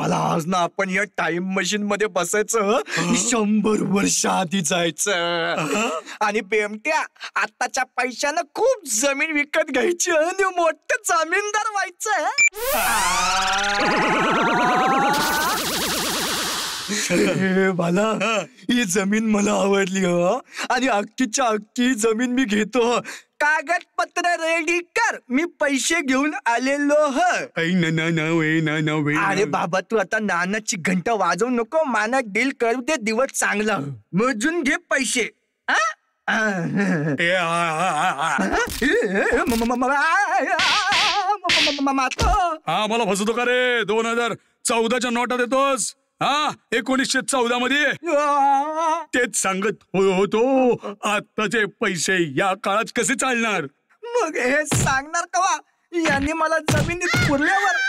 मला आज ना आपण या टाइम मशीन मध्ये बसायचं, 100 वर्ष आधी जायचं आणि बेमट्या आताच्या पैशानं खूप जमीन विकत घ्यायची आणि मोठं जमीनदार व्हायचं. बाला, ही जमीन मला आवडली हो, आणि अख्खीच्या अख्खी जमीन मी घेतो. कागदपत्र रेडी कर, मी पैसे घेऊन आलेलो. अरे बाबा, तू आता नानाची घंटा वाजवू नको, माना डील करू दे, दिवस चांगला मोजून घे पैसे. मला फसवतो का रे? 2014च्या नोटा देतोस? 1914 मध्ये तेच सांगत होतो. आताचे पैसे या काळात कसे चालणार? मग हे सांगणार कवा? यांनी मला जमिनीत पुरल्यावर